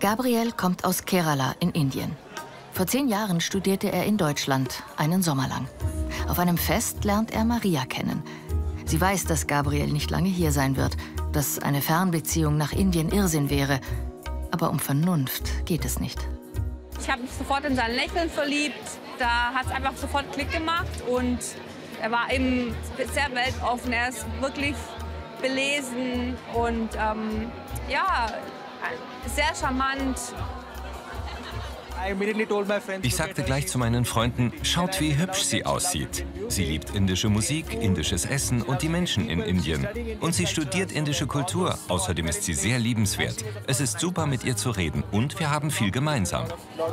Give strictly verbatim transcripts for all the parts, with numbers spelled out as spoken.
Gabriel kommt aus Kerala in Indien. Vor zehn Jahren studierte er in Deutschland, einen Sommer lang. Auf einem Fest lernt er Maria kennen. Sie weiß, dass Gabriel nicht lange hier sein wird, dass eine Fernbeziehung nach Indien Irrsinn wäre. Aber um Vernunft geht es nicht. Ich habe mich sofort in sein Lächeln verliebt. Da hat es einfach sofort Klick gemacht. Und er war eben sehr weltoffen. Er ist wirklich belesen und ähm, ja, sehr charmant. Ich sagte gleich zu meinen Freunden, schaut, wie hübsch sie aussieht. Sie liebt indische Musik, indisches Essen und die Menschen in Indien. Und sie studiert indische Kultur. Außerdem ist sie sehr liebenswert. Es ist super, mit ihr zu reden. Und wir haben viel gemeinsam.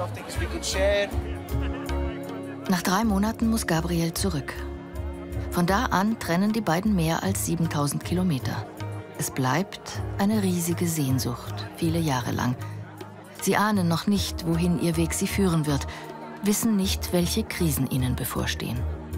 Nach drei Monaten muss Gabriel zurück. Von da an trennen die beiden mehr als siebentausend Kilometer. Es bleibt eine riesige Sehnsucht, viele Jahre lang. Sie ahnen noch nicht, wohin ihr Weg sie führen wird, wissen nicht, welche Krisen ihnen bevorstehen.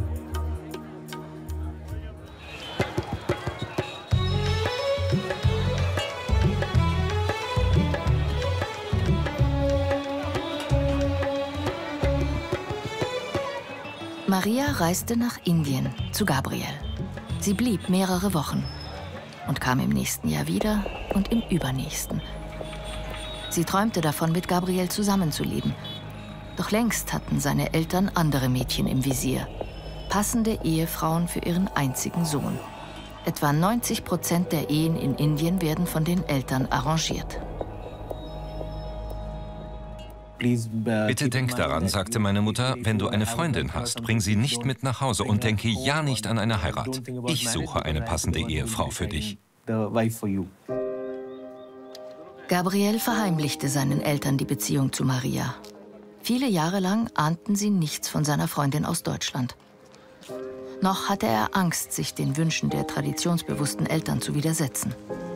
Maria reiste nach Indien zu Gabriel. Sie blieb mehrere Wochen und kam im nächsten Jahr wieder und im übernächsten. Sie träumte davon, mit Gabriel zusammenzuleben. Doch längst hatten seine Eltern andere Mädchen im Visier. Passende Ehefrauen für ihren einzigen Sohn. Etwa neunzig Prozent der Ehen in Indien werden von den Eltern arrangiert. Bitte denk daran, sagte meine Mutter, wenn du eine Freundin hast, bring sie nicht mit nach Hause und denke ja nicht an eine Heirat. Ich suche eine passende Ehefrau für dich. Gabriel verheimlichte seinen Eltern die Beziehung zu Maria. Viele Jahre lang ahnten sie nichts von seiner Freundin aus Deutschland. Noch hatte er Angst, sich den Wünschen der traditionsbewussten Eltern zu widersetzen.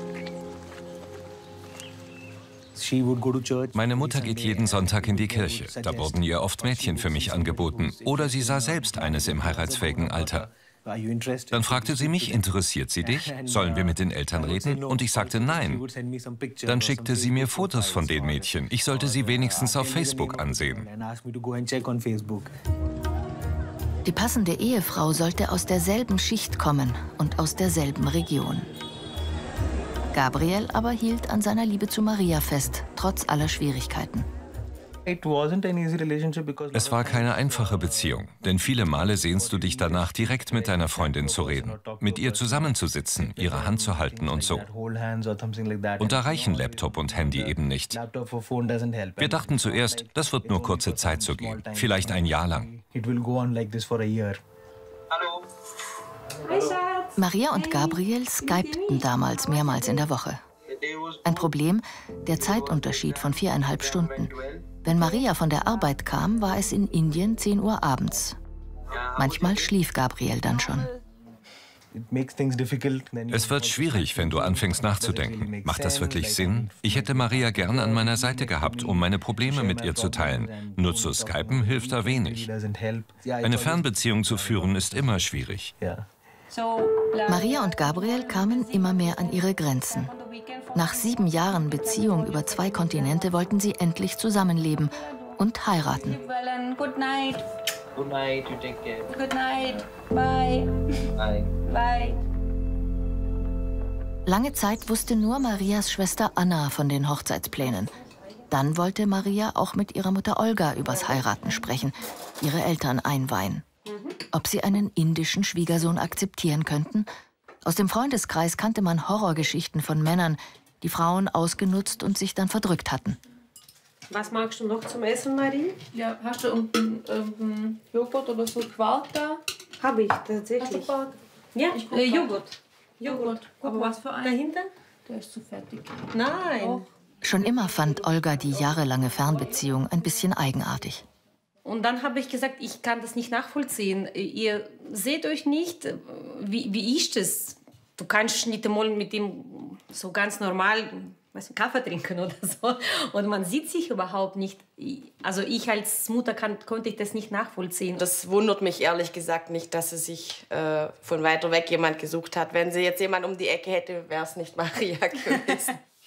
Meine Mutter geht jeden Sonntag in die Kirche. Da wurden ihr oft Mädchen für mich angeboten. Oder sie sah selbst eines im heiratsfähigen Alter. Dann fragte sie mich, interessiert sie dich? Sollen wir mit den Eltern reden? Und ich sagte nein. Dann schickte sie mir Fotos von den Mädchen. Ich sollte sie wenigstens auf Facebook ansehen. Die passende Ehefrau sollte aus derselben Schicht kommen und aus derselben Region. Gabriel aber hielt an seiner Liebe zu Maria fest, trotz aller Schwierigkeiten. Es war keine einfache Beziehung, denn viele Male sehnst du dich danach, direkt mit deiner Freundin zu reden, mit ihr zusammenzusitzen, ihre Hand zu halten und so. Und da reichen Laptop und Handy eben nicht. Wir dachten zuerst, das wird nur kurze Zeit so gehen, vielleicht ein Jahr lang. Maria und Gabriel skypten damals mehrmals in der Woche. Ein Problem, der Zeitunterschied von viereinhalb Stunden. Wenn Maria von der Arbeit kam, war es in Indien zehn Uhr abends. Manchmal schlief Gabriel dann schon. Es wird schwierig, wenn du anfängst nachzudenken. Macht das wirklich Sinn? Ich hätte Maria gern an meiner Seite gehabt, um meine Probleme mit ihr zu teilen. Nur zu skypen hilft da wenig. Eine Fernbeziehung zu führen ist immer schwierig. Maria und Gabriel kamen immer mehr an ihre Grenzen. Nach sieben Jahren Beziehung über zwei Kontinente wollten sie endlich zusammenleben und heiraten. Good night. Good night, you take care. Good night. Bye. Bye. Bye. Lange Zeit wusste nur Marias Schwester Anna von den Hochzeitsplänen. Dann wollte Maria auch mit ihrer Mutter Olga übers Heiraten sprechen, ihre Eltern einweihen. Ob sie einen indischen Schwiegersohn akzeptieren könnten? Aus dem Freundeskreis kannte man Horrorgeschichten von Männern, die Frauen ausgenutzt und sich dann verdrückt hatten. Was magst du noch zum Essen, Marie? Ja, hast du irgendeinen irgendein Joghurt oder so Quark da? Habe ich tatsächlich. Ja, ich äh, Joghurt. Joghurt. Guck, Aber was für ein. Dahinter? Der ist zu fettig. Nein. Doch. Schon immer fand Olga die jahrelange Fernbeziehung ein bisschen eigenartig. Und dann habe ich gesagt, ich kann das nicht nachvollziehen. Ihr seht euch nicht. Wie, wie ist das? Du kannst nicht einmal mit ihm so ganz normal weiß nicht, Kaffee trinken oder so. Und man sieht sich überhaupt nicht. Also ich als Mutter kann, konnte ich das nicht nachvollziehen. Das wundert mich ehrlich gesagt nicht, dass sie sich äh, von weiter weg jemand gesucht hat. Wenn sie jetzt jemand um die Ecke hätte, wäre es nicht Maria gewesen.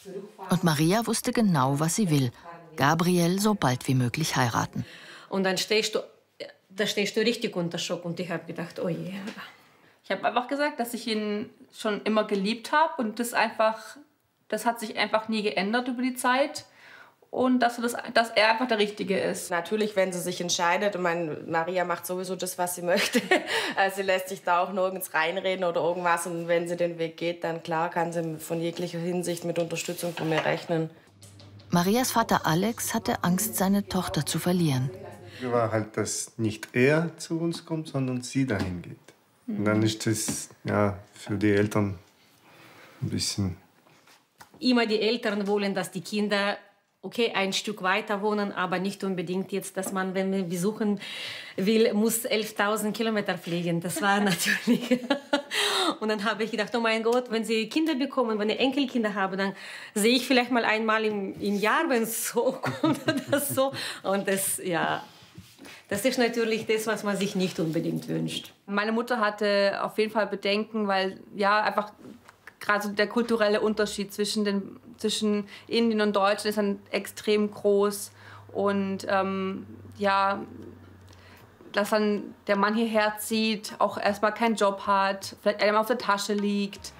Und Maria wusste genau, was sie will. Gabriel so bald wie möglich heiraten. Und dann stehst du, da stehst du richtig unter Schock. Und ich habe gedacht, oh je. Ich habe einfach gesagt, dass ich ihn schon immer geliebt habe. Und das, einfach, das hat sich einfach nie geändert über die Zeit. Und dass, das, dass er einfach der Richtige ist. Natürlich, wenn sie sich entscheidet, und meine, Maria macht sowieso das, was sie möchte. Sie lässt sich da auch nirgends reinreden oder irgendwas. Und wenn sie den Weg geht, dann klar kann sie von jeglicher Hinsicht mit Unterstützung von mir rechnen. Marias Vater Alex hatte Angst, seine Tochter zu verlieren. Es war halt, dass nicht er zu uns kommt, sondern sie dahin geht. Und dann ist das ja, für die Eltern ein bisschen... Immer die Eltern wollen, dass die Kinder okay, ein Stück weiter wohnen, aber nicht unbedingt jetzt, dass man, wenn man besuchen will, muss elftausend Kilometer fliegen. Das war natürlich... Und dann habe ich gedacht, oh mein Gott, wenn sie Kinder bekommen, wenn ich Enkelkinder habe, dann sehe ich vielleicht mal einmal im, im Jahr, wenn es so kommt oder so. Und das, ja, das ist natürlich das, was man sich nicht unbedingt wünscht. Meine Mutter hatte auf jeden Fall Bedenken, weil ja einfach gerade der kulturelle Unterschied zwischen, den, zwischen Indien und Deutschland ist dann extrem groß. Und ähm, ja, dass dann der Mann hierher zieht, auch erstmal keinen Job hat, vielleicht einem auf der Tasche liegt.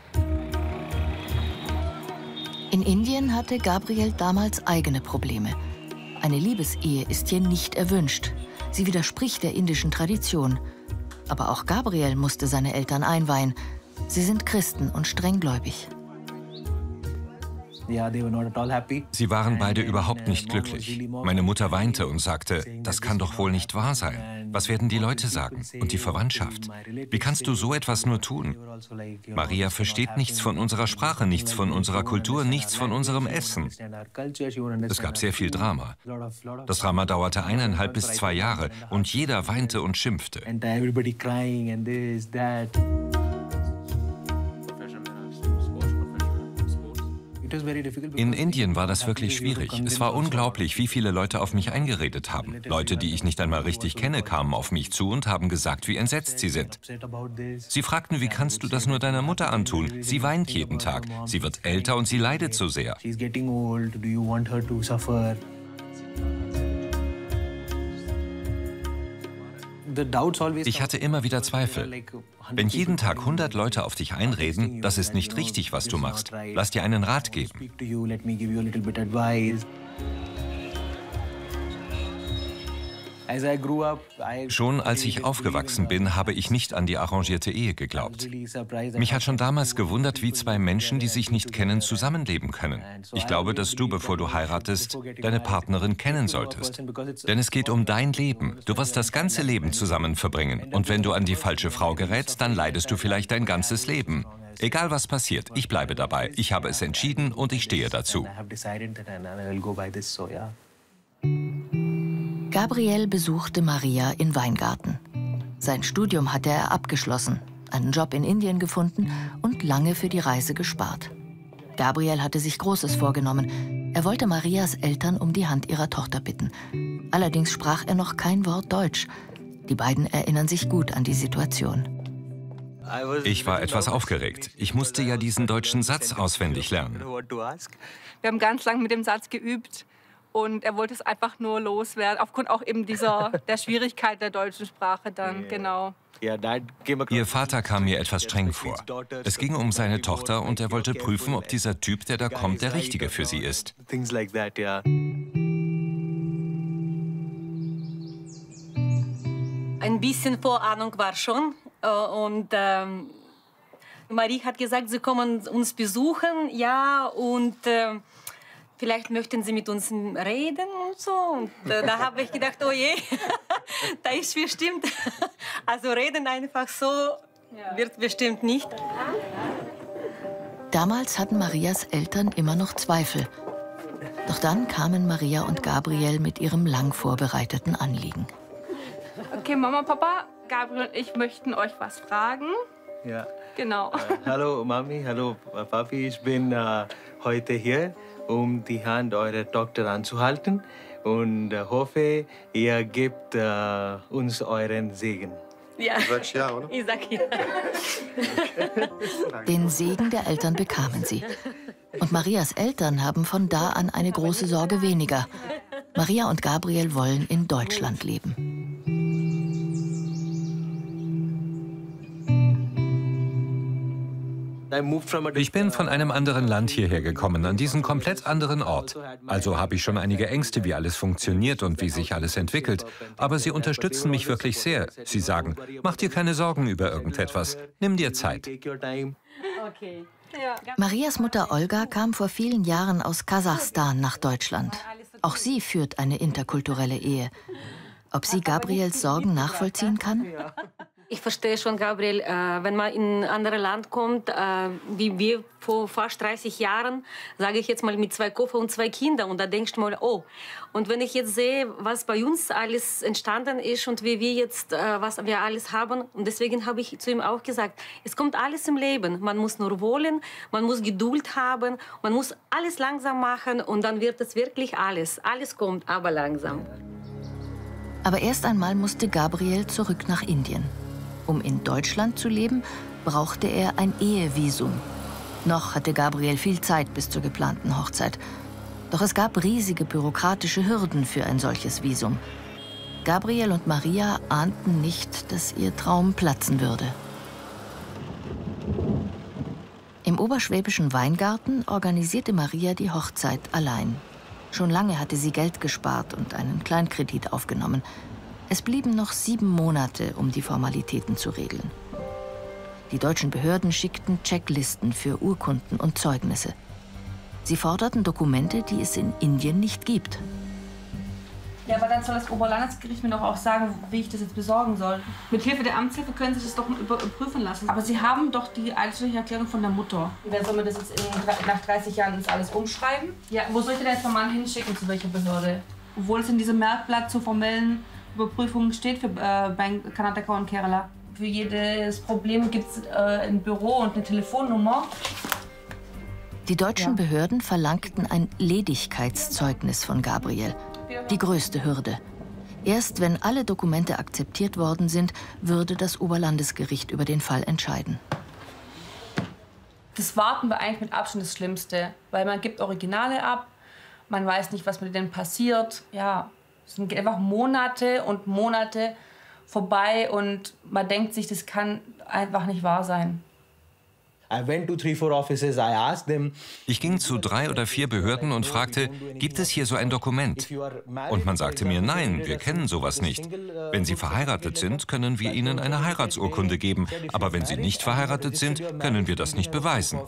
In Indien hatte Gabriel damals eigene Probleme. Eine Liebesehe ist hier nicht erwünscht. Sie widerspricht der indischen Tradition. Aber auch Gabriel musste seine Eltern einweihen. Sie sind Christen und strenggläubig. Sie waren beide überhaupt nicht glücklich. Meine Mutter weinte und sagte, das kann doch wohl nicht wahr sein. Was werden die Leute sagen? Und die Verwandtschaft? Wie kannst du so etwas nur tun? Maria versteht nichts von unserer Sprache, nichts von unserer Kultur, nichts von unserem Essen. Es gab sehr viel Drama. Das Drama dauerte eineinhalb bis zwei Jahre und jeder weinte und schimpfte. In Indien war das wirklich schwierig. Es war unglaublich, wie viele Leute auf mich eingeredet haben. Leute, die ich nicht einmal richtig kenne, kamen auf mich zu und haben gesagt, wie entsetzt sie sind. Sie fragten, wie kannst du das nur deiner Mutter antun? Sie weint jeden Tag. Sie wird älter und sie leidet so sehr. Ich hatte immer wieder Zweifel. Wenn jeden Tag hundert Leute auf dich einreden, das ist nicht richtig, was du machst. Lass dir einen Rat geben. Schon als ich aufgewachsen bin, habe ich nicht an die arrangierte Ehe geglaubt. Mich hat schon damals gewundert, wie zwei Menschen, die sich nicht kennen, zusammenleben können. Ich glaube, dass du, bevor du heiratest, deine Partnerin kennen solltest. Denn es geht um dein Leben. Du wirst das ganze Leben zusammen verbringen. Und wenn du an die falsche Frau gerätst, dann leidest du vielleicht dein ganzes Leben. Egal was passiert, ich bleibe dabei. Ich habe es entschieden und ich stehe dazu. Gabriel besuchte Maria in Weingarten. Sein Studium hatte er abgeschlossen, einen Job in Indien gefunden und lange für die Reise gespart. Gabriel hatte sich Großes vorgenommen. Er wollte Marias Eltern um die Hand ihrer Tochter bitten. Allerdings sprach er noch kein Wort Deutsch. Die beiden erinnern sich gut an die Situation. Ich war etwas aufgeregt. Ich musste ja diesen deutschen Satz auswendig lernen. Wir haben ganz lange mit dem Satz geübt. Und er wollte es einfach nur loswerden, aufgrund auch eben dieser, der Schwierigkeit der deutschen Sprache dann, genau. Ihr Vater kam mir etwas streng vor. Es ging um seine Tochter und er wollte prüfen, ob dieser Typ, der da kommt, der Richtige für sie ist. Ein bisschen Vorahnung war schon. Und ähm, Marie hat gesagt, sie kommen uns besuchen, ja, und äh, vielleicht möchten Sie mit uns reden und so. Und äh, da habe ich gedacht, oh je, da ist bestimmt, also reden einfach so wird bestimmt nicht. Damals hatten Marias Eltern immer noch Zweifel. Doch dann kamen Maria und Gabriel mit ihrem lang vorbereiteten Anliegen. Okay, Mama, Papa, Gabriel und ich möchten euch was fragen. Ja. Genau. Uh, hallo Mami, hallo Papi, ich bin uh, heute hier, um die Hand eurer Tochter anzuhalten und uh, hoffe, ihr gebt uh, uns euren Segen. Ja. Du sagst ja, oder? Ich sag ja. Den Segen der Eltern bekamen sie. Und Marias Eltern haben von da an eine große Sorge weniger. Maria und Gabriel wollen in Deutschland leben. Ich bin von einem anderen Land hierher gekommen, an diesen komplett anderen Ort. Also habe ich schon einige Ängste, wie alles funktioniert und wie sich alles entwickelt. Aber sie unterstützen mich wirklich sehr. Sie sagen, mach dir keine Sorgen über irgendetwas, nimm dir Zeit. Marias Mutter Olga kam vor vielen Jahren aus Kasachstan nach Deutschland. Auch sie führt eine interkulturelle Ehe. Ob sie Gabriels Sorgen nachvollziehen kann? Ich verstehe schon, Gabriel, äh, wenn man in ein anderes Land kommt, äh, wie wir vor fast dreißig Jahren, sage ich jetzt mal mit zwei Koffer und zwei Kindern. Und da denkst du mal, oh. Und wenn ich jetzt sehe, was bei uns alles entstanden ist und wie wir jetzt, äh, was wir alles haben, und deswegen habe ich zu ihm auch gesagt, es kommt alles im Leben. Man muss nur wollen, man muss Geduld haben, man muss alles langsam machen und dann wird es wirklich alles. Alles kommt, aber langsam. Aber erst einmal musste Gabriel zurück nach Indien. Um in Deutschland zu leben, brauchte er ein Ehevisum. Noch hatte Gabriel viel Zeit bis zur geplanten Hochzeit. Doch es gab riesige bürokratische Hürden für ein solches Visum. Gabriel und Maria ahnten nicht, dass ihr Traum platzen würde. Im oberschwäbischen Weingarten organisierte Maria die Hochzeit allein. Schon lange hatte sie Geld gespart und einen Kleinkredit aufgenommen. Es blieben noch sieben Monate, um die Formalitäten zu regeln. Die deutschen Behörden schickten Checklisten für Urkunden und Zeugnisse. Sie forderten Dokumente, die es in Indien nicht gibt. Ja, aber dann soll das Oberlandesgericht mir doch auch sagen, wie ich das jetzt besorgen soll. Mit Hilfe der Amtshilfe können Sie das doch überprüfen lassen. Aber Sie haben doch die eidesstattliche Erklärung von der Mutter. Wer soll mir das jetzt in, nach dreißig Jahren das alles umschreiben? Ja, wo soll ich denn jetzt von Mann hinschicken, zu welcher Behörde? Obwohl es in diesem Merkblatt zur formellen Überprüfung steht für äh, bei Karnataka und Kerala. Für jedes Problem gibt es äh, ein Büro und eine Telefonnummer. Die deutschen Ja. Behörden verlangten ein Ledigkeitszeugnis von Gabriel. Die größte Hürde. Erst wenn alle Dokumente akzeptiert worden sind, würde das Oberlandesgericht über den Fall entscheiden. Das Warten war eigentlich mit Abstand das Schlimmste, weil man gibt Originale ab, man weiß nicht, was mit denen passiert. Ja, es sind einfach Monate und Monate vorbei und man denkt sich, das kann einfach nicht wahr sein. Ich ging zu drei oder vier Behörden und fragte, gibt es hier so ein Dokument? Und man sagte mir, nein, wir kennen sowas nicht. Wenn Sie verheiratet sind, können wir Ihnen eine Heiratsurkunde geben. Aber wenn Sie nicht verheiratet sind, können wir das nicht beweisen.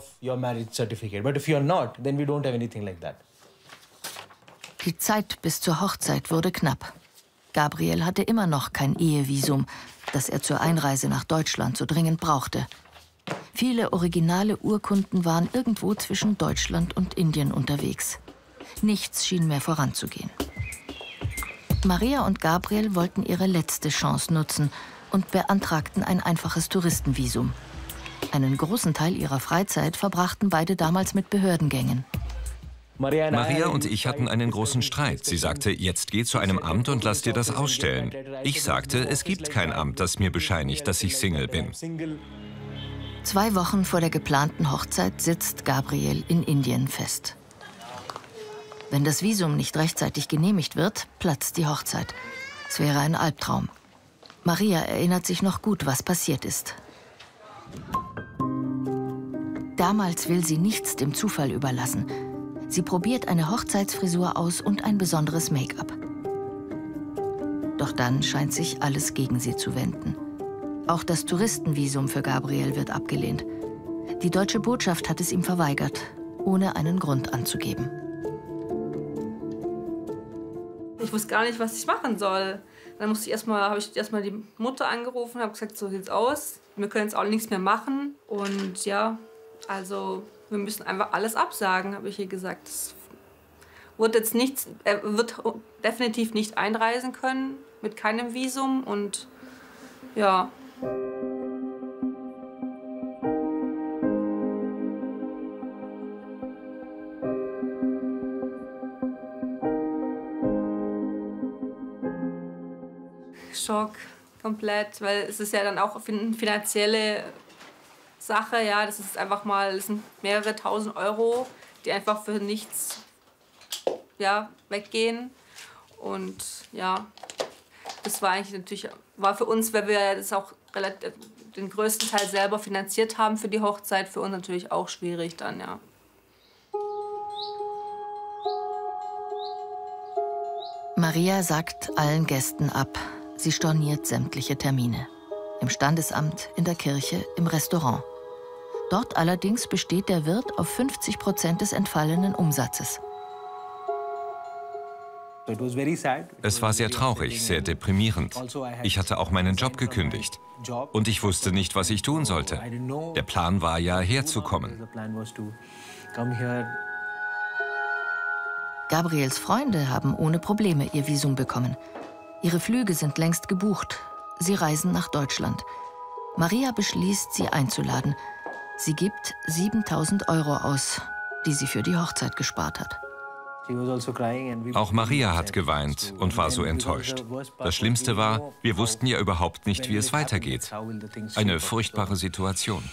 Die Zeit bis zur Hochzeit wurde knapp. Gabriel hatte immer noch kein Ehevisum, das er zur Einreise nach Deutschland so dringend brauchte. Viele originale Urkunden waren irgendwo zwischen Deutschland und Indien unterwegs. Nichts schien mehr voranzugehen. Maria und Gabriel wollten ihre letzte Chance nutzen und beantragten ein einfaches Touristenvisum. Einen großen Teil ihrer Freizeit verbrachten beide damals mit Behördengängen. Maria und ich hatten einen großen Streit. Sie sagte, jetzt geh zu einem Amt und lass dir das ausstellen. Ich sagte, es gibt kein Amt, das mir bescheinigt, dass ich Single bin. Zwei Wochen vor der geplanten Hochzeit sitzt Gabriel in Indien fest. Wenn das Visum nicht rechtzeitig genehmigt wird, platzt die Hochzeit. Es wäre ein Albtraum. Maria erinnert sich noch gut, was passiert ist. Damals will sie nichts dem Zufall überlassen. Sie probiert eine Hochzeitsfrisur aus und ein besonderes Make-up. Doch dann scheint sich alles gegen sie zu wenden. Auch das Touristenvisum für Gabriel wird abgelehnt. Die deutsche Botschaft hat es ihm verweigert, ohne einen Grund anzugeben. Ich wusste gar nicht, was ich machen soll. Dann musste ich erstmal, habe ich erstmal die Mutter angerufen und habe gesagt, so sieht's aus. Wir können jetzt auch nichts mehr machen. Und ja, also wir müssen einfach alles absagen, habe ich ihr gesagt. Es wird jetzt nichts, er wird definitiv nicht einreisen können mit keinem Visum und ja. Schock, komplett, weil es ist ja dann auch eine finanzielle Sache, ja, das ist einfach mal, das sind mehrere tausend Euro, die einfach für nichts ja, weggehen. Und ja, das war eigentlich natürlich, war für uns, weil wir das auch relativ, den größten Teil selber finanziert haben für die Hochzeit, für uns natürlich auch schwierig dann, ja. Maria sagt allen Gästen ab. Sie storniert sämtliche Termine. Im Standesamt, in der Kirche, im Restaurant. Dort allerdings besteht der Wirt auf fünfzig Prozent des entfallenen Umsatzes. Es war sehr traurig, sehr deprimierend. Ich hatte auch meinen Job gekündigt. Und ich wusste nicht, was ich tun sollte. Der Plan war ja, herzukommen. Gabriels Freunde haben ohne Probleme ihr Visum bekommen. Ihre Flüge sind längst gebucht. Sie reisen nach Deutschland. Maria beschließt, sie einzuladen. Sie gibt siebentausend Euro aus, die sie für die Hochzeit gespart hat. Auch Maria hat geweint und war so enttäuscht. Das Schlimmste war, wir wussten ja überhaupt nicht, wie es weitergeht. Eine furchtbare Situation.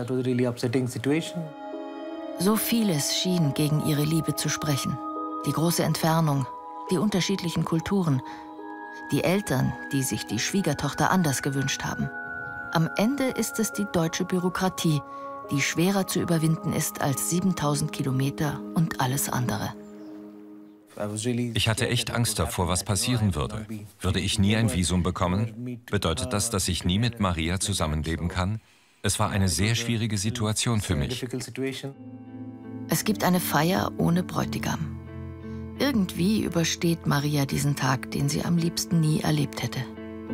So vieles schien gegen ihre Liebe zu sprechen. Die große Entfernung, die unterschiedlichen Kulturen, die Eltern, die sich die Schwiegertochter anders gewünscht haben. Am Ende ist es die deutsche Bürokratie, die schwerer zu überwinden ist als siebentausend Kilometer und alles andere. Ich hatte echt Angst davor, was passieren würde. Würde ich nie ein Visum bekommen? Bedeutet das, dass ich nie mit Maria zusammenleben kann? Es war eine sehr schwierige Situation für mich. Es gibt eine Feier ohne Bräutigam. Irgendwie übersteht Maria diesen Tag, den sie am liebsten nie erlebt hätte.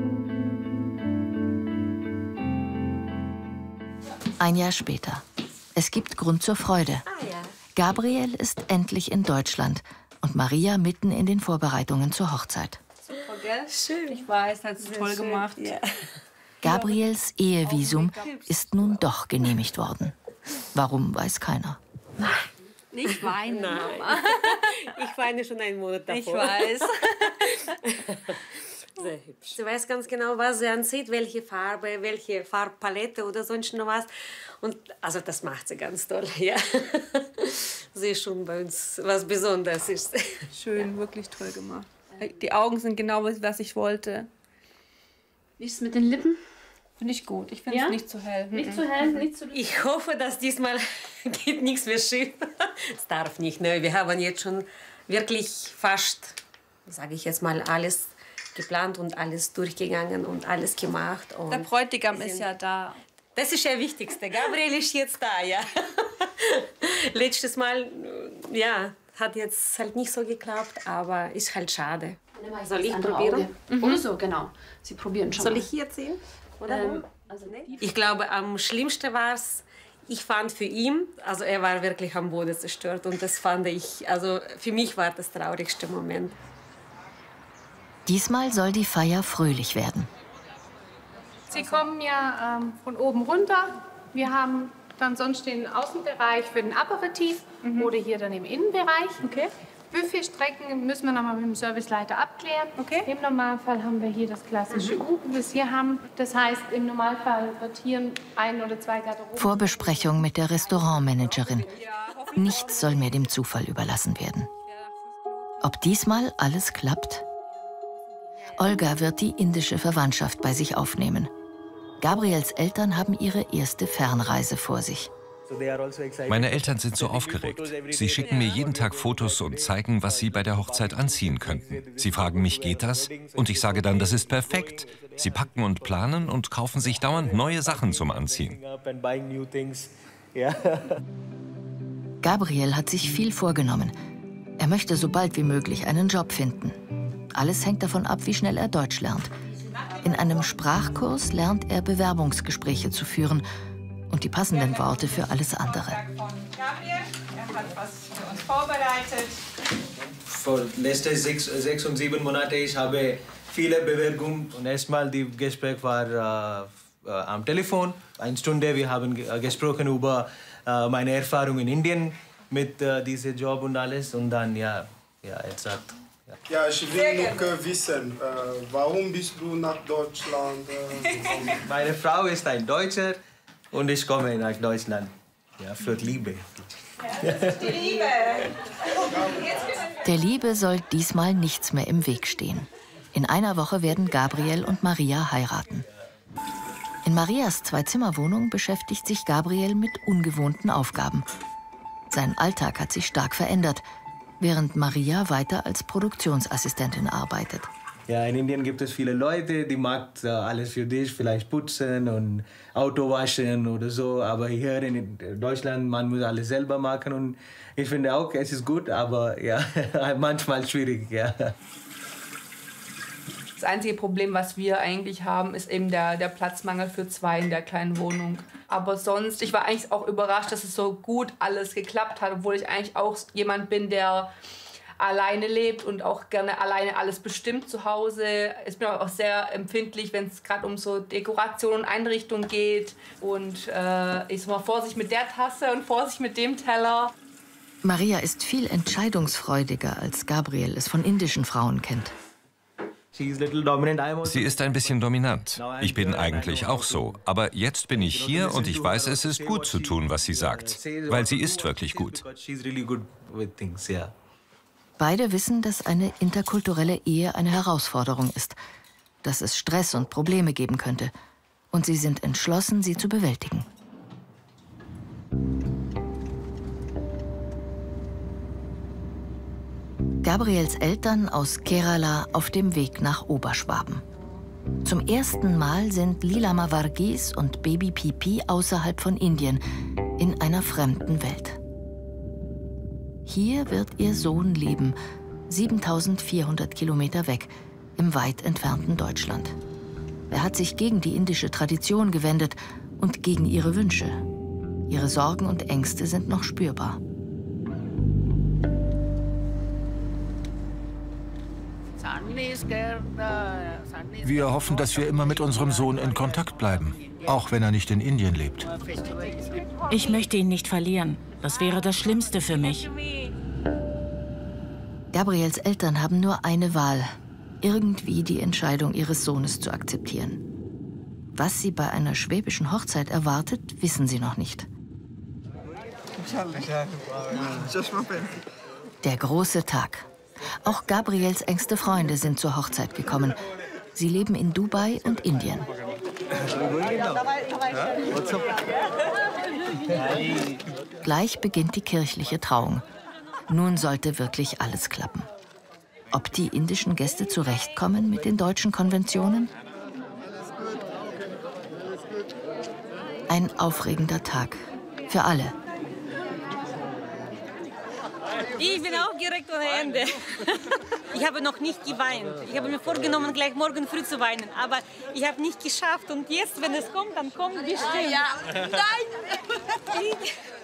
Ein Jahr später. Es gibt Grund zur Freude. Gabriel ist endlich in Deutschland und Maria mitten in den Vorbereitungen zur Hochzeit. Super, gell? Schön. Ich weiß, hat es toll gemacht. Ja. Gabriels Ehevisum ist nun doch genehmigt worden. Warum, weiß keiner. Nicht weinen, Mama. Ich weine schon einen Monat davor. Ich weiß. Sehr hübsch. Sie weiß ganz genau, was sie anzieht, welche Farbe, welche Farbpalette oder sonst noch was. Und also das macht sie ganz toll, ja. Sie ist schon bei uns was Besonderes ist. Schön, ja. Wirklich toll gemacht. Die Augen sind genau, was ich wollte. Wie ist es mit den Lippen? Finde ich gut. Ich finde es ja? nicht zu hell. Nicht zu hell, nicht zu lieb. Ich hoffe, dass diesmal geht nichts mehr schief. Es darf nicht. Ne? Wir haben jetzt schon wirklich fast, sage ich jetzt mal, alles geplant und alles durchgegangen und alles gemacht. Und der Bräutigam ist ja da. Das ist ja Wichtigste. Gabriel ist jetzt da, ja. Letztes Mal, ja, hat jetzt halt nicht so geklappt, aber ist halt schade. Soll ich probieren? Mhm. Oder so, genau. Sie probieren schon Soll mal. ich hier ziehen? Oder? Ähm, also ich glaube, am schlimmsten war es, ich fand für ihn, also er war wirklich am Boden zerstört und das fand ich, also für mich war das traurigste Moment. Diesmal soll die Feier fröhlich werden. Sie kommen ja ähm, von oben runter. Wir haben dann sonst den Außenbereich für den Aperitif mhm. oder hier dann im Innenbereich. Okay. Buffetstrecken müssen wir noch mal mit dem Serviceleiter abklären. Okay. Im Normalfall haben wir hier das klassische mhm. U, wie wir es hier haben. Das heißt, im Normalfall wird hier ein oder zwei Garderoben. Vorbesprechung mit der Restaurantmanagerin. Nichts soll mehr dem Zufall überlassen werden. Ob diesmal alles klappt? Olga wird die indische Verwandtschaft bei sich aufnehmen. Gabriels Eltern haben ihre erste Fernreise vor sich. Meine Eltern sind so aufgeregt. Sie schicken mir jeden Tag Fotos und zeigen, was sie bei der Hochzeit anziehen könnten. Sie fragen mich, geht das? Und ich sage dann, das ist perfekt. Sie packen und planen und kaufen sich dauernd neue Sachen zum Anziehen. Gabriel hat sich viel vorgenommen. Er möchte so bald wie möglich einen Job finden. Alles hängt davon ab, wie schnell er Deutsch lernt. In einem Sprachkurs lernt er Bewerbungsgespräche zu führen und die passenden Worte für alles andere. Gabriel, er hat was für uns vorbereitet. Vor letzten sechs, sechs und sieben Monate ich habe viele Bewerbungen. Und erstmal die Gespräch war äh, äh, am Telefon. Eine Stunde wir haben gesprochen über äh, meine Erfahrung in Indien mit äh, diesem Job und alles. Und dann ja, ja jetzt hat. Ja, ich will noch wissen, äh, warum bist du nach Deutschland äh, gekommen? Meine Frau ist ein Deutscher und ich komme nach Deutschland ja, für Liebe. Die Liebe. Der Liebe soll diesmal nichts mehr im Weg stehen. In einer Woche werden Gabriel und Maria heiraten. In Marias Zwei-Zimmer-Wohnung beschäftigt sich Gabriel mit ungewohnten Aufgaben. Sein Alltag hat sich stark verändert, während Maria weiter als Produktionsassistentin arbeitet. Ja, in Indien gibt es viele Leute, die machen uh, alles für dich, vielleicht putzen und Auto waschen oder so. Aber hier in Deutschland, man muss alles selber machen. Und ich finde auch, es ist gut, aber ja, manchmal schwierig. Ja. Das einzige Problem, was wir eigentlich haben, ist eben der, der Platzmangel für zwei in der kleinen Wohnung. Aber sonst, ich war eigentlich auch überrascht, dass es so gut alles geklappt hat, obwohl ich eigentlich auch jemand bin, der alleine lebt und auch gerne alleine alles bestimmt zu Hause. Ich bin auch sehr empfindlich, wenn es gerade um so Dekoration und Einrichtung geht. Und äh, ich sag mal, Vorsicht mit der Tasse und Vorsicht mit dem Teller. Maria ist viel entscheidungsfreudiger, als Gabriel es von indischen Frauen kennt. Sie ist ein bisschen dominant. Ich bin eigentlich auch so. Aber jetzt bin ich hier und ich weiß, es ist gut zu tun, was sie sagt. Weil sie ist wirklich gut. Beide wissen, dass eine interkulturelle Ehe eine Herausforderung ist, dass es Stress und Probleme geben könnte. Und sie sind entschlossen, sie zu bewältigen. Gabriels Eltern aus Kerala auf dem Weg nach Oberschwaben. Zum ersten Mal sind Lilama Varghese und Baby Pipi außerhalb von Indien, in einer fremden Welt. Hier wird ihr Sohn leben, siebentausendvierhundert Kilometer weg, im weit entfernten Deutschland. Er hat sich gegen die indische Tradition gewendet und gegen ihre Wünsche. Ihre Sorgen und Ängste sind noch spürbar. Wir hoffen, dass wir immer mit unserem Sohn in Kontakt bleiben, auch wenn er nicht in Indien lebt. Ich möchte ihn nicht verlieren. Das wäre das Schlimmste für mich. Gabriels Eltern haben nur eine Wahl, irgendwie die Entscheidung ihres Sohnes zu akzeptieren. Was sie bei einer schwäbischen Hochzeit erwartet, wissen sie noch nicht. Der große Tag. Auch Gabriels engste Freunde sind zur Hochzeit gekommen. Sie leben in Dubai und Indien. Gleich beginnt die kirchliche Trauung. Nun sollte wirklich alles klappen. Ob die indischen Gäste zurechtkommen mit den deutschen Konventionen? Ein aufregender Tag. Für alle. Ich bin aufgeregt ohne Ende. Ich habe noch nicht geweint. Ich habe mir vorgenommen, gleich morgen früh zu weinen. Aber ich habe nicht geschafft. Und jetzt, wenn es kommt, dann kommt bestimmt. Ja. Nein!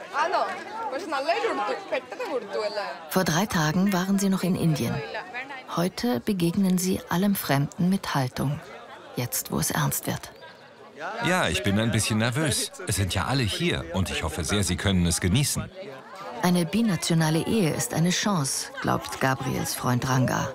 Vor drei Tagen waren sie noch in Indien. Heute begegnen sie allem Fremden mit Haltung. Jetzt, wo es ernst wird. Ja, ich bin ein bisschen nervös. Es sind ja alle hier und ich hoffe sehr, Sie können es genießen. Eine binationale Ehe ist eine Chance, glaubt Gabriels Freund Ranga.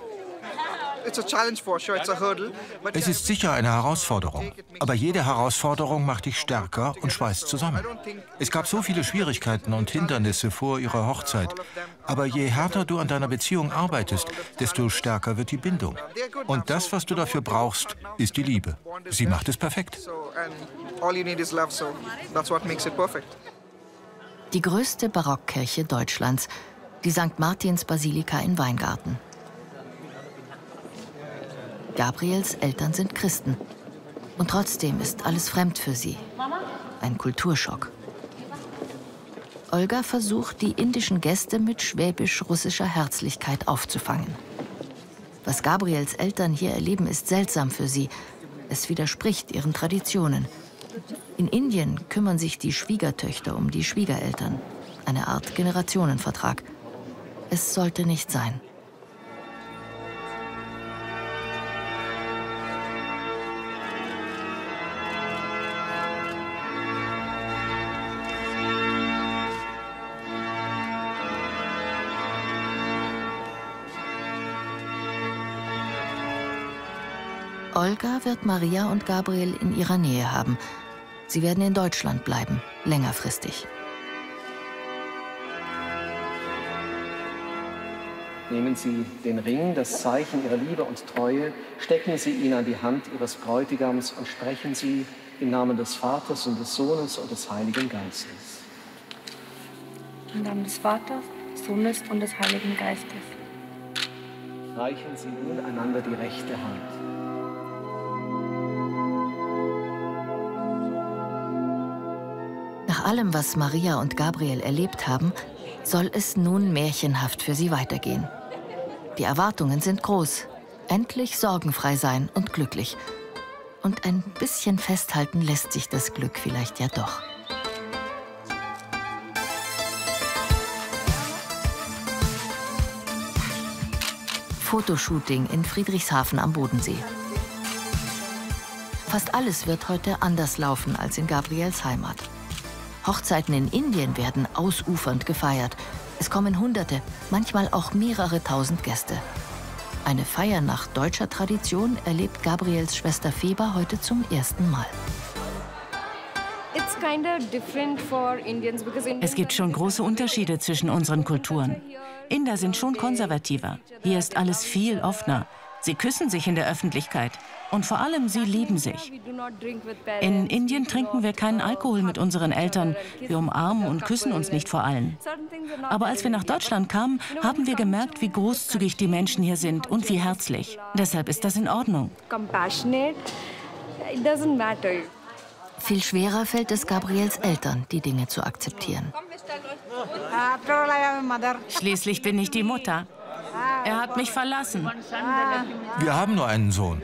Es ist sicher eine Herausforderung, aber jede Herausforderung macht dich stärker und schweißt zusammen. Es gab so viele Schwierigkeiten und Hindernisse vor ihrer Hochzeit, aber je härter du an deiner Beziehung arbeitest, desto stärker wird die Bindung. Und das, was du dafür brauchst, ist die Liebe. Sie macht es perfekt. Die größte Barockkirche Deutschlands, die Sankt Martins Basilika in Weingarten. Gabriels Eltern sind Christen. Und trotzdem ist alles fremd für sie. Ein Kulturschock. Olga versucht, die indischen Gäste mit schwäbisch-russischer Herzlichkeit aufzufangen. Was Gabriels Eltern hier erleben, ist seltsam für sie. Es widerspricht ihren Traditionen. In Indien kümmern sich die Schwiegertöchter um die Schwiegereltern. Eine Art Generationenvertrag. Es sollte nicht sein. Olga wird Maria und Gabriel in ihrer Nähe haben. Sie werden in Deutschland bleiben, längerfristig. Nehmen Sie den Ring, das Zeichen Ihrer Liebe und Treue, stecken Sie ihn an die Hand Ihres Bräutigams und sprechen Sie im Namen des Vaters und des Sohnes und des Heiligen Geistes. Im Namen des Vaters, des Sohnes und des Heiligen Geistes. Reichen Sie nun einander die rechte Hand. Nach allem, was Maria und Gabriel erlebt haben, soll es nun märchenhaft für sie weitergehen. Die Erwartungen sind groß. Endlich sorgenfrei sein und glücklich. Und ein bisschen festhalten lässt sich das Glück vielleicht ja doch. Fotoshooting in Friedrichshafen am Bodensee. Fast alles wird heute anders laufen als in Gabriels Heimat. Hochzeiten in Indien werden ausufernd gefeiert. Es kommen Hunderte, manchmal auch mehrere tausend Gäste. Eine Feier nach deutscher Tradition erlebt Gabriels Schwester Feba heute zum ersten Mal. Es gibt schon große Unterschiede zwischen unseren Kulturen. Inder sind schon konservativer. Hier ist alles viel offener. Sie küssen sich in der Öffentlichkeit. Und vor allem, sie lieben sich. In Indien trinken wir keinen Alkohol mit unseren Eltern. Wir umarmen und küssen uns nicht vor allen. Aber als wir nach Deutschland kamen, haben wir gemerkt, wie großzügig die Menschen hier sind und wie herzlich. Deshalb ist das in Ordnung. Viel schwerer fällt es Gabriels Eltern, die Dinge zu akzeptieren. Schließlich bin ich die Mutter. Er hat mich verlassen. Wir haben nur einen Sohn.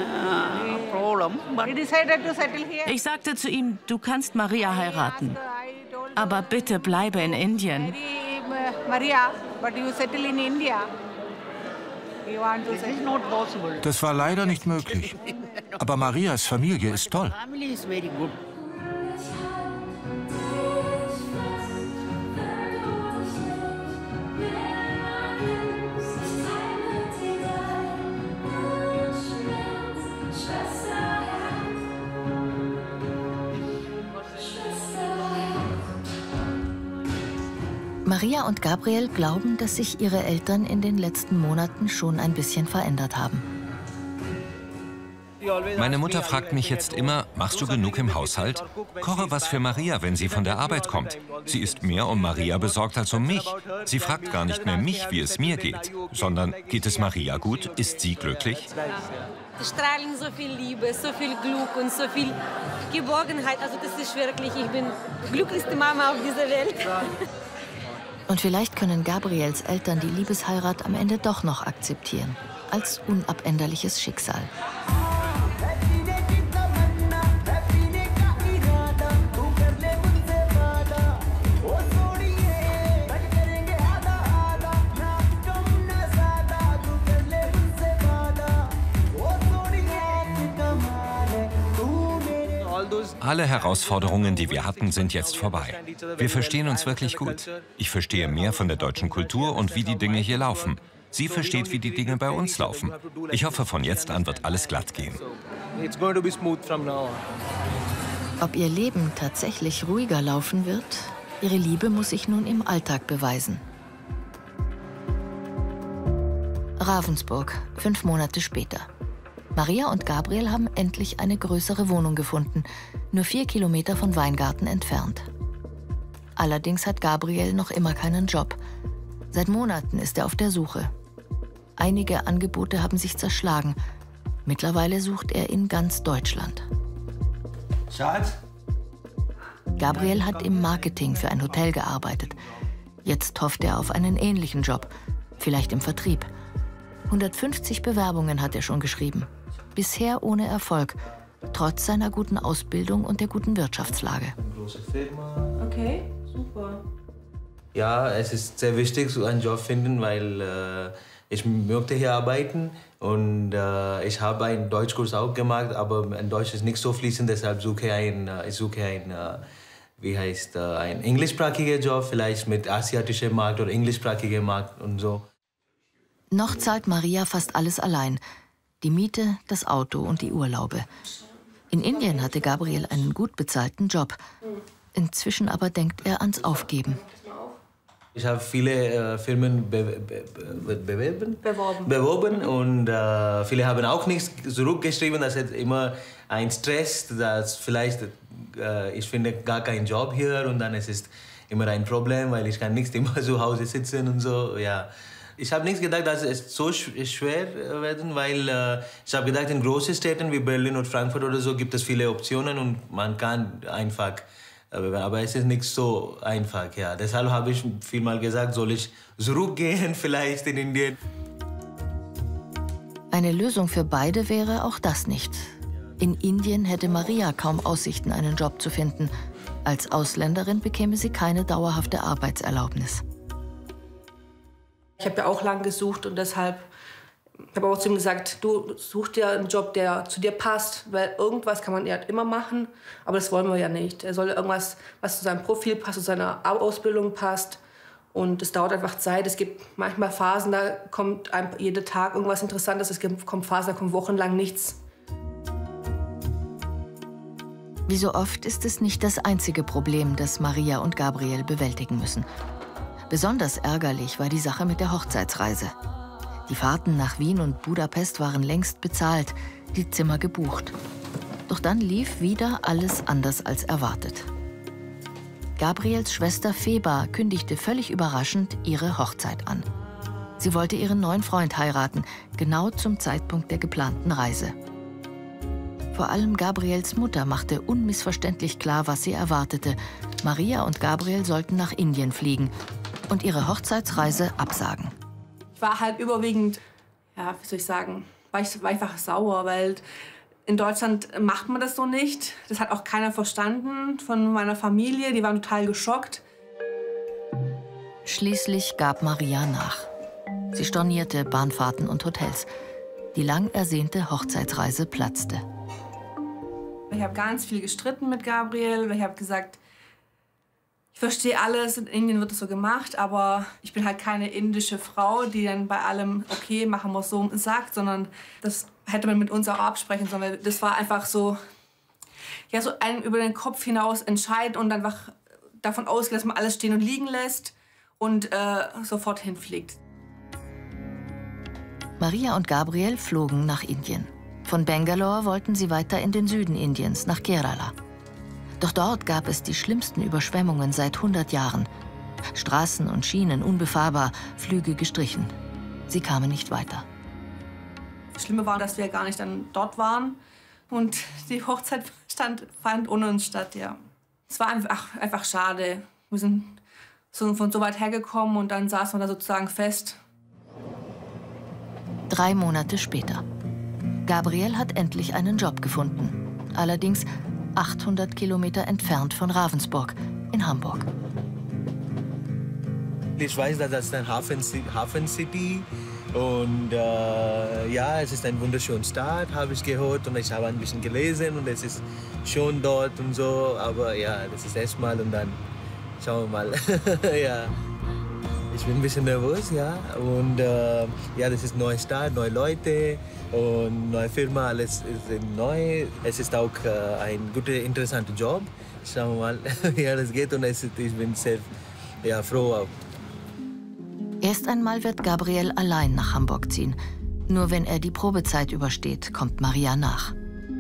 Ich sagte zu ihm, du kannst Maria heiraten. Aber bitte bleibe in Indien. Das war leider nicht möglich. Aber Marias Familie ist toll. Maria und Gabriel glauben, dass sich ihre Eltern in den letzten Monaten schon ein bisschen verändert haben. Meine Mutter fragt mich jetzt immer, machst du genug im Haushalt? Koche was für Maria, wenn sie von der Arbeit kommt. Sie ist mehr um Maria besorgt als um mich. Sie fragt gar nicht mehr mich, wie es mir geht, sondern geht es Maria gut? Ist sie glücklich? Sie strahlen so viel Liebe, so viel Glück und so viel Geborgenheit. Also das ist wirklich, ich bin die glücklichste Mama auf dieser Welt. Und vielleicht können Gabriels Eltern die Liebesheirat am Ende doch noch akzeptieren, als unabänderliches Schicksal. Alle Herausforderungen, die wir hatten, sind jetzt vorbei. Wir verstehen uns wirklich gut. Ich verstehe mehr von der deutschen Kultur und wie die Dinge hier laufen. Sie versteht, wie die Dinge bei uns laufen. Ich hoffe, von jetzt an wird alles glatt gehen. Ob ihr Leben tatsächlich ruhiger laufen wird, ihre Liebe muss sich nun im Alltag beweisen. Ravensburg, fünf Monate später. Maria und Gabriel haben endlich eine größere Wohnung gefunden, nur vier Kilometer von Weingarten entfernt. Allerdings hat Gabriel noch immer keinen Job. Seit Monaten ist er auf der Suche. Einige Angebote haben sich zerschlagen. Mittlerweile sucht er in ganz Deutschland. Schatz? Gabriel hat im Marketing für ein Hotel gearbeitet. Jetzt hofft er auf einen ähnlichen Job, vielleicht im Vertrieb. hundertfünfzig Bewerbungen hat er schon geschrieben. Bisher ohne Erfolg, trotz seiner guten Ausbildung und der guten Wirtschaftslage. Okay, super. Ja, es ist sehr wichtig, so einen Job zu finden, weil äh, ich möchte hier arbeiten und äh, ich habe einen Deutschkurs auch gemacht, aber mein Deutsch ist nicht so fließend, deshalb suche ich einen, ich suche einen, wie heißt, einen englischsprachigen Job, vielleicht mit asiatischem Markt oder englischsprachigen Markt und so. Noch zahlt Maria fast alles allein. Die Miete, das Auto und die Urlaube. In Indien hatte Gabriel einen gut bezahlten Job. Inzwischen aber denkt er ans Aufgeben. Ich habe viele äh, Firmen be be be bewerben? beworben, beworben und äh, viele haben auch nichts zurückgeschrieben. Das ist immer ein Stress, dass vielleicht äh, ich finde gar keinen Job hier und dann ist es immer ein Problem, weil ich kann nicht immer zu Hause sitzen und so. Ja. Ich habe nicht gedacht, dass es so schwer werden, weil äh, ich habe gedacht, in großen Städten wie Berlin oder Frankfurt oder so gibt es viele Optionen und man kann einfach. Aber es ist nicht so einfach, ja. Deshalb habe ich vielmal gesagt, soll ich zurückgehen vielleicht in Indien. Eine Lösung für beide wäre auch das nicht. In Indien hätte Maria kaum Aussichten, einen Job zu finden. Als Ausländerin bekäme sie keine dauerhafte Arbeitserlaubnis. Ich habe ja auch lange gesucht und deshalb ich habe auch zu ihm gesagt, du such dir einen Job, der zu dir passt, weil irgendwas kann man ja immer machen, aber das wollen wir ja nicht. Er soll irgendwas, was zu seinem Profil passt, zu seiner Ausbildung passt und es dauert einfach Zeit. Es gibt manchmal Phasen, da kommt einem jeden Tag irgendwas Interessantes, es gibt kommt Phasen, da kommt wochenlang nichts. Wie so oft ist es nicht das einzige Problem, das Maria und Gabriel bewältigen müssen. Besonders ärgerlich war die Sache mit der Hochzeitsreise. Die Fahrten nach Wien und Budapest waren längst bezahlt, die Zimmer gebucht. Doch dann lief wieder alles anders als erwartet. Gabriels Schwester Feba kündigte völlig überraschend ihre Hochzeit an. Sie wollte ihren neuen Freund heiraten, genau zum Zeitpunkt der geplanten Reise. Vor allem Gabriels Mutter machte unmissverständlich klar, was sie erwartete. Maria und Gabriel sollten nach Indien fliegen und ihre Hochzeitsreise absagen. Ich war halt überwiegend, ja, wie soll ich sagen, war ich, war einfach sauer, weil in Deutschland macht man das so nicht. Das hat auch keiner verstanden von meiner Familie, die waren total geschockt. Schließlich gab Maria nach. Sie stornierte Bahnfahrten und Hotels. Die lang ersehnte Hochzeitsreise platzte. Ich habe ganz viel gestritten mit Gabriel, weil ich habe gesagt, ich verstehe alles, in Indien wird es so gemacht, aber ich bin halt keine indische Frau, die dann bei allem, okay, machen wir es so, sagt, sondern das hätte man mit uns auch absprechen sollen, weil das war einfach so, ja, so einem über den Kopf hinaus entscheiden und einfach davon ausgehen, dass man alles stehen und liegen lässt und äh, sofort hinfliegt. Maria und Gabriel flogen nach Indien. Von Bangalore wollten sie weiter in den Süden Indiens, nach Kerala. Doch dort gab es die schlimmsten Überschwemmungen seit hundert Jahren. Straßen und Schienen unbefahrbar, Flüge gestrichen. Sie kamen nicht weiter. Das Schlimme war, dass wir gar nicht dann dort waren und die Hochzeit stand, fand ohne uns statt, ja. Es war einfach, einfach schade. Wir sind so von so weit hergekommen und dann saßen wir da sozusagen fest. Drei Monate später. Gabriel hat endlich einen Job gefunden. Allerdings achthundert Kilometer entfernt von Ravensburg in Hamburg. Ich weiß, dass das ein Hafen, Hafen City und äh, ja, es ist ein wunderschöner Stadt, habe ich gehört und ich habe ein bisschen gelesen und es ist schon dort und so, aber ja, das ist erstmal und dann schauen wir mal. Ja. Ich bin ein bisschen nervös, ja, und äh, ja, das ist eine neue Stadt, neue Leute und neue Firma, alles ist neu. Es ist auch äh, ein guter, interessanter Job. Schauen wir mal, wie alles geht und es ist, ich bin sehr ja, froh auch. Erst einmal wird Gabriel allein nach Hamburg ziehen. Nur wenn er die Probezeit übersteht, kommt Maria nach.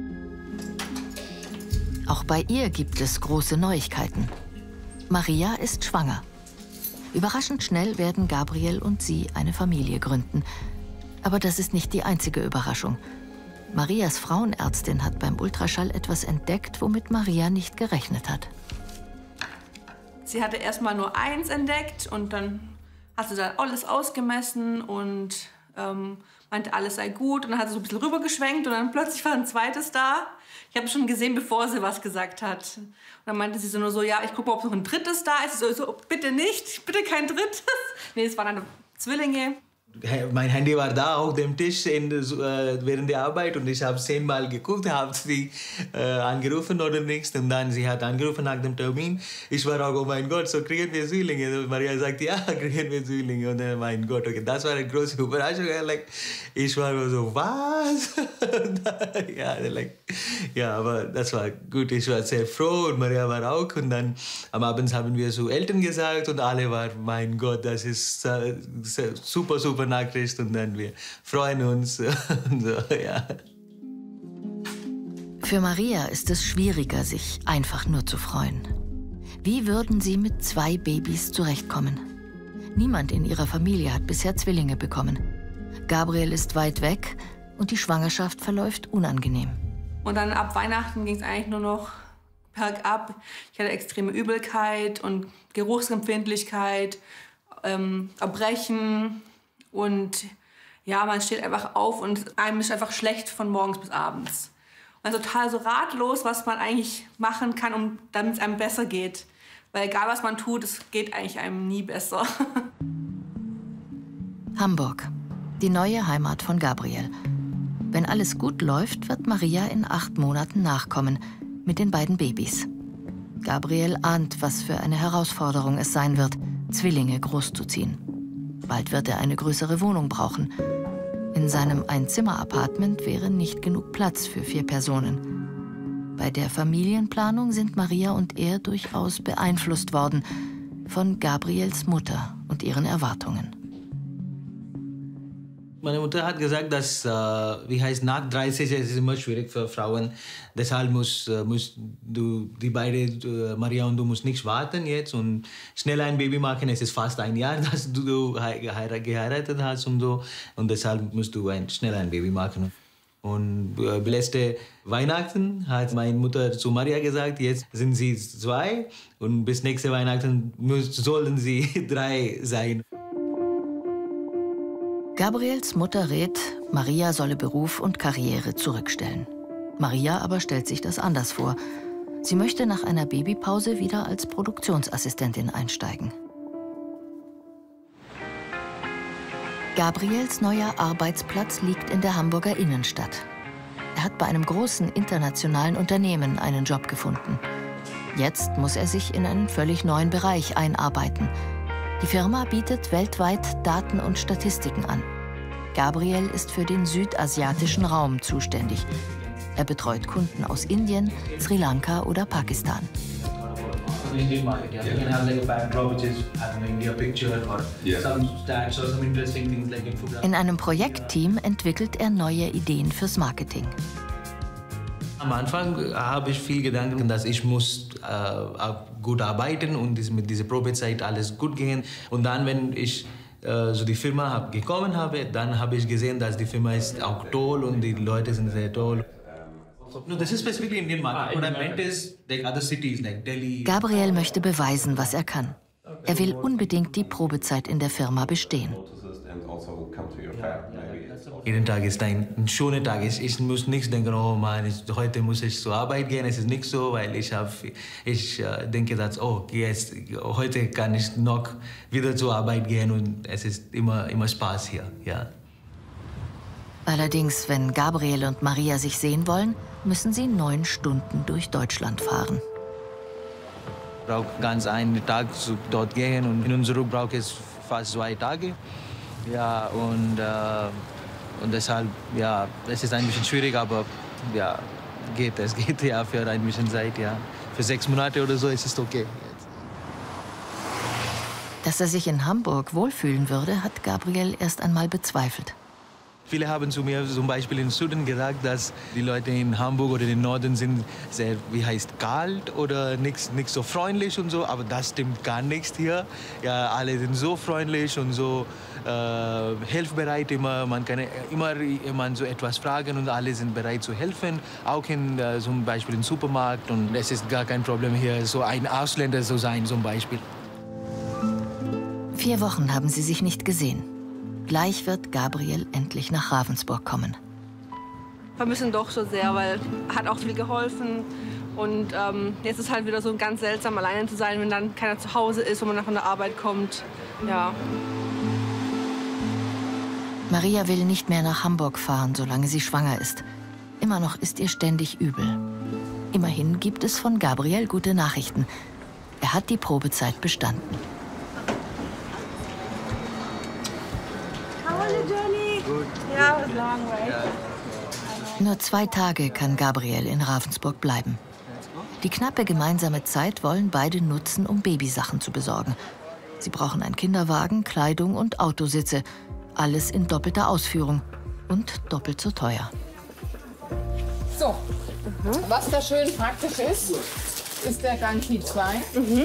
Auch bei ihr gibt es große Neuigkeiten. Maria ist schwanger. Überraschend schnell werden Gabriel und sie eine Familie gründen. Aber das ist nicht die einzige Überraschung. Marias Frauenärztin hat beim Ultraschall etwas entdeckt, womit Maria nicht gerechnet hat. Sie hatte erst mal nur eins entdeckt und dann hat sie dann alles ausgemessen und ähm, meinte, alles sei gut. Und dann hat sie so ein bisschen rübergeschwenkt und dann plötzlich war ein zweites da. Ich habe schon gesehen, bevor sie was gesagt hat. Und dann meinte sie so nur so, ja, ich gucke mal, ob noch ein drittes da ist. So, so, bitte nicht, bitte kein drittes. Nee, es waren dann Zwillinge. Mein Handy war da auf dem Tisch in, äh, während der Arbeit und ich habe zehnmal geguckt, habe sie äh, angerufen oder nichts. Und dann sie hat angerufen nach dem Termin. Ich war auch, oh mein Gott, so kriegen wir Zwillinge. Und Maria sagt, ja, kriegen wir Zwillinge. Und dann, mein Gott, okay, das war eine große Überraschung. Like, ich war so, was? ja, like, ja, aber das war gut. Ich war sehr froh und Maria war auch. Und dann am Abend haben wir zu Eltern gesagt und alle waren, mein Gott, das ist äh, super, super Nachricht und dann wir freuen uns. so, ja. Für Maria ist es schwieriger, sich einfach nur zu freuen. Wie würden sie mit zwei Babys zurechtkommen? Niemand in ihrer Familie hat bisher Zwillinge bekommen. Gabriel ist weit weg und die Schwangerschaft verläuft unangenehm. Und dann ab Weihnachten ging es eigentlich nur noch bergab. Ich hatte extreme Übelkeit und Geruchsempfindlichkeit, ähm, Erbrechen. Und ja, man steht einfach auf und einem ist einfach schlecht von morgens bis abends. Man ist total so ratlos, was man eigentlich machen kann, um, damit es einem besser geht. Weil egal, was man tut, es geht eigentlich einem nie besser. Hamburg, die neue Heimat von Gabriel. Wenn alles gut läuft, wird Maria in acht Monaten nachkommen, mit den beiden Babys. Gabriel ahnt, was für eine Herausforderung es sein wird, Zwillinge großzuziehen. Bald wird er eine größere Wohnung brauchen. In seinem Einzimmer-Appartement wäre nicht genug Platz für vier Personen. Bei der Familienplanung sind Maria und er durchaus beeinflusst worden von Gabriels Mutter und ihren Erwartungen. Meine Mutter hat gesagt, dass, äh, wie heißt, nach dreißig ist es immer schwierig für Frauen. Deshalb musst, äh, musst du, die beiden, äh, Maria und du, musst nicht warten jetzt und schnell ein Baby machen. Es ist fast ein Jahr, dass du, du geheiratet hast und so. Und deshalb musst du ein, schnell ein Baby machen. Und äh, letzte Weihnachten hat meine Mutter zu Maria gesagt, jetzt sind sie zwei und bis nächste Weihnachten müssen, sollen sie drei sein. Gabriels Mutter rät, Maria solle Beruf und Karriere zurückstellen. Maria aber stellt sich das anders vor. Sie möchte nach einer Babypause wieder als Produktionsassistentin einsteigen. Gabriels neuer Arbeitsplatz liegt in der Hamburger Innenstadt. Er hat bei einem großen internationalen Unternehmen einen Job gefunden. Jetzt muss er sich in einen völlig neuen Bereich einarbeiten. Die Firma bietet weltweit Daten und Statistiken an. Gabriel ist für den südasiatischen Raum zuständig. Er betreut Kunden aus Indien, Sri Lanka oder Pakistan. In einem Projektteam entwickelt er neue Ideen fürs Marketing. Am Anfang habe ich viel Gedanken, dass ich muss äh, gut arbeiten und mit dieser Probezeit alles gut gehen. Und dann, wenn ich äh, so die Firma hab, gekommen habe, dann habe ich gesehen, dass die Firma ist auch toll und die Leute sind sehr toll. No, this is specifically Indian market. What I meant is like other cities like Delhi. Gabriel möchte beweisen, was er kann. Er will unbedingt die Probezeit in der Firma bestehen. Jeden Tag ist ein, ein schöner Tag. Ich, ich muss nichts denken, oh Mann, ich, heute muss ich zur Arbeit gehen. Es ist nicht so, weil ich, hab, ich äh, denke, dass, oh, jetzt, heute kann ich noch wieder zur Arbeit gehen und es ist immer, immer Spaß hier. Ja. Allerdings, wenn Gabriel und Maria sich sehen wollen, müssen sie neun Stunden durch Deutschland fahren. Ich brauche ganz einen Tag zu dort gehen und in unserem brauche ich fast zwei Tage. Ja, und, äh, und deshalb, ja, es ist ein bisschen schwierig, aber ja, geht es, geht ja für ein bisschen Zeit, ja. Für sechs Monate oder so ist es okay. Dass er sich in Hamburg wohlfühlen würde, hat Gabriel erst einmal bezweifelt. Viele haben zu mir zum Beispiel in Süden gesagt, dass die Leute in Hamburg oder im Norden sind sehr, wie heißt, kalt oder nicht, nicht so freundlich und so. Aber das stimmt gar nicht hier. Ja, alle sind so freundlich und so äh, hilfsbereit immer. Man kann immer jemand so etwas fragen und alle sind bereit zu helfen. Auch in, äh, zum Beispiel im Supermarkt. Und es ist gar kein Problem hier, so ein Ausländer zu sein zum Beispiel. Vier Wochen haben sie sich nicht gesehen. Gleich wird Gabriel endlich nach Ravensburg kommen. Vermissen doch so sehr, weil hat auch viel geholfen. Und ähm, jetzt ist halt wieder so ganz seltsam, alleine zu sein, wenn dann keiner zu Hause ist, wenn man nach von der Arbeit kommt. Ja. Maria will nicht mehr nach Hamburg fahren, solange sie schwanger ist. Immer noch ist ihr ständig übel. Immerhin gibt es von Gabriel gute Nachrichten. Er hat die Probezeit bestanden. How was the journey? Good. Yeah, it was long, right? Nur zwei Tage kann Gabriel in Ravensburg bleiben. Die knappe gemeinsame Zeit wollen beide nutzen, um Babysachen zu besorgen. Sie brauchen einen Kinderwagen, Kleidung und Autositze. Alles in doppelter Ausführung und doppelt so teuer. So, mhm. was da schön praktisch ist, ist der Ganti zwei. Mhm.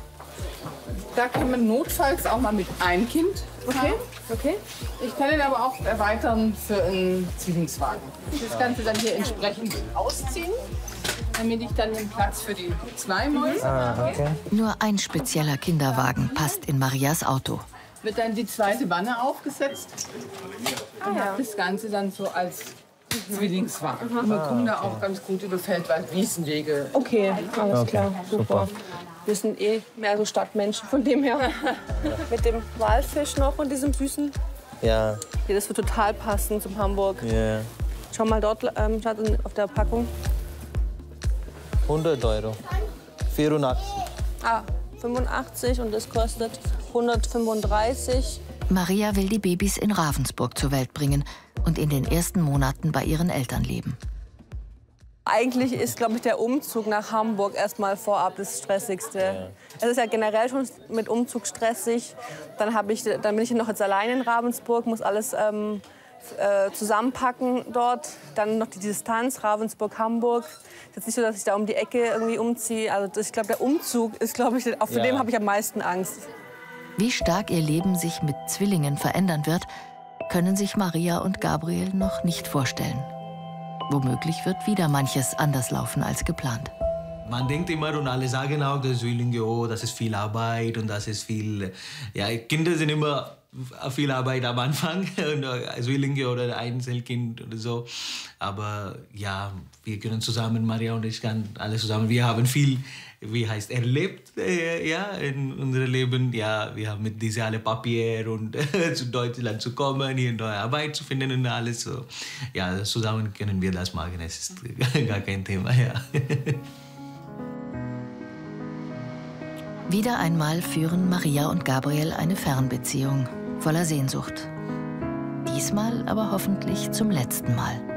Da kann man notfalls auch mal mit einem Kind fahren. Okay. Okay. Ich kann ihn aber auch erweitern für einen Zwillingswagen. Das Ganze dann hier entsprechend ausziehen, damit ich dann den Platz für die zwei Mäuse habe. Okay. Nur ein spezieller Kinderwagen passt in Marias Auto. Wird dann die zweite Wanne aufgesetzt Ah, und ja. habe das Ganze dann so als Zwillingswagen. Und wir kommen da auch ganz gut über Feldwald, Wiesenwege. Okay, alles Okay, klar, super. super. Wir sind eh mehr so Stadtmenschen, von dem her. Mit dem Walfisch noch und diesem süßen. Ja. Ja, das wird total passen zum Hamburg. Ja. Schau mal dort ähm, auf der Packung. hundert Euro. vierundachtzig. Ah, fünfundachtzig und das kostet hundertfünfunddreißig. Maria will die Babys in Ravensburg zur Welt bringen und in den ersten Monaten bei ihren Eltern leben. Eigentlich ist, glaube ich, der Umzug nach Hamburg erstmal vorab das Stressigste. Ja. Es ist ja generell schon mit Umzug stressig. Dann, hab ich, dann bin ich noch jetzt allein in Ravensburg, muss alles ähm, äh, zusammenpacken dort. Dann noch die Distanz Ravensburg-Hamburg. Es ist jetzt nicht so, dass ich da um die Ecke irgendwie umziehe. Also das, ich glaube, der Umzug ist, glaube ich, auch für Ja. den habe ich am meisten Angst. Wie stark ihr Leben sich mit Zwillingen verändern wird, können sich Maria und Gabriel noch nicht vorstellen. Womöglich wird wieder manches anders laufen als geplant. Man denkt immer und alle sagen auch, das Zwillinge, oh, das ist viel Arbeit und das ist viel. Ja, Kinder sind immer viel Arbeit am Anfang, und Zwillinge oder ein Einzelkind oder so. Aber ja, wir können zusammen, Maria und ich, kann alle zusammen. Wir haben viel, wie heißt, erlebt, äh, ja, in unserem Leben. Ja, wir haben mit diese alle Papier und äh, zu Deutschland zu kommen, hier neue Arbeit zu finden und alles. So. Ja, zusammen können wir das machen. Es ist gar kein Thema, ja. Wieder einmal führen Maria und Gabriel eine Fernbeziehung voller Sehnsucht. Diesmal aber hoffentlich zum letzten Mal.